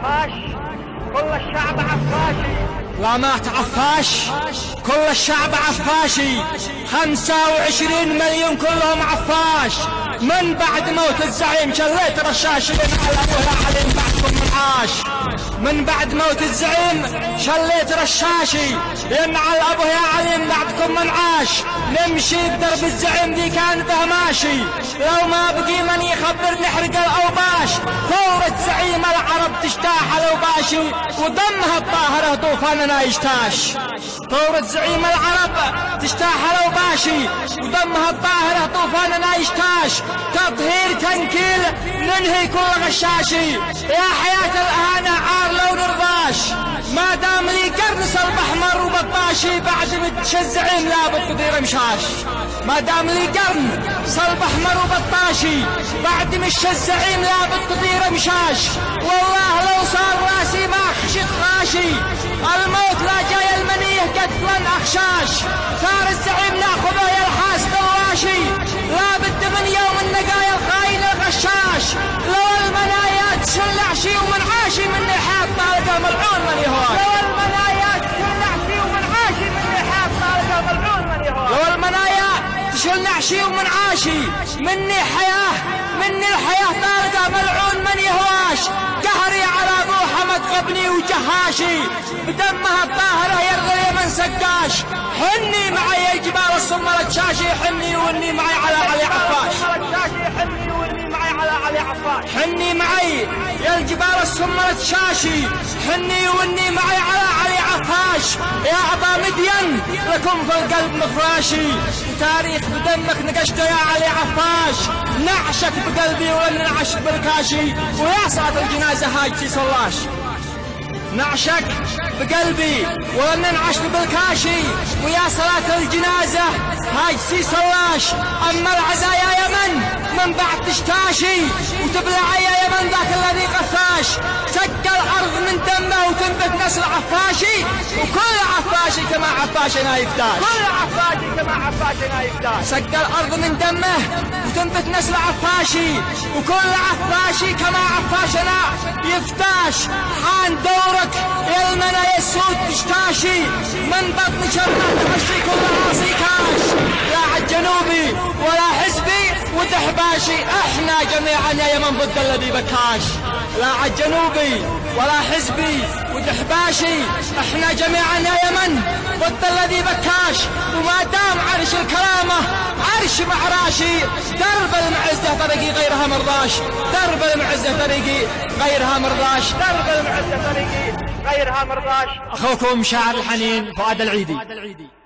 عفاش كل الشعب عفاشي. لا مات عفاش كل الشعب عفاشي. 25 مليون كلهم عفاش. من بعد موت الزعيم شليت رشاشي على ابوها علي بعدكم من عاش. من بعد موت الزعيم شليت رشاشي ينعل ابوه يا علي بعدكم من عاش. نمشي بدرب الزعيم دي كان به ماشي. لو ما بقي من يخبر نحرق الاوباش. ثورة زعيم العرب تجتاح الاوباشي ودمها الطاهرة طوفاننا يجتاش. ثورة زعيم العرب تجتاح الاوباشي ودمها الطاهرة طوفاننا يجتاش. تطهير تنكيل ننهي كل غشاشي. يا حياة الاهانة عار لو نرضاش. ما دام لي قرن صلب احمر وبطاشي بعد مدش الزعيم لابد تدير مشاش. ما دام لي قرن صلب احمر وبطاشي بعد مش الزعيم لابد تدير مشاش. والله لو صار راسي ما خشيت خاشي. الموت لا جاي المنيه قتلا اخشاش. ثار الزعيم ناخذه يا الحاسد الراشي. لابد من يوم النقايا الخاين الغشاش. لو المنايا تشلع شي ومن عاشي من نحاب طالقه ملعون من يهواش. لو المنايا تشلع شي ومن عاشي من نحاب طالقه ملعون من يهواش. لو المنايا تشلع شي ومن عاشي مني حياه مني الحياه طالقه ملعون من يهواش. قهري على ابو حمد غبني وجهاشي بدمها الطاهره يرغي من سقاش. حني معي يا جبال الصمر الشاشي. حني واني معي على علي عفاش. حني معي يا الجبال السمر الشاشي. حني واني معي على علي عفاش. يا ابا مدين لكم في القلب مفراشي. تاريخ بدمك نقشته يا علي عفاش. نعشك بقلبي ولن نعشك بالكاشي. ويا صلاة الجنازة هاجتي صلاش. نعشك بقلبي ولن ننعش بالكاشي. ويا صلاة الجنازة هاجتي صلاش. اما العزايا يمن من بعد تشتاشي وتبلع يا يمن ذاك الذي قفاش. سق الارض من دمه وتنبت نسل عفاشي. وكل عفاشي كما عفاشنا يفتاش. كل عفاشي كما عفاشنا يفتاش. سق الارض من دمه وتنبت نسل عفاشي. وكل عفاشي كما عفاشنا يفتاش. حان دورك يا المنى يسود تشتاشي. من بطن شرنا تمشي كل عاصي كاش. لا عالجنوبي ولا حزبي ودحباشي. احنا جميعا يا يمن ضد الذي بكاش. لا عالجنوبي ولا حزبي ودحباشي. احنا جميعا يا يمن ضد الذي بكاش. وما دام عرش الكرامة عرش معراشي. درب المعزة طريقي غيرها مرضاش. درب المعزة طريقي غيرها مرضاش. درب المعزة طريقي غيرها مرضاش. اخوكم شاعر الحنين فؤاد العيدي.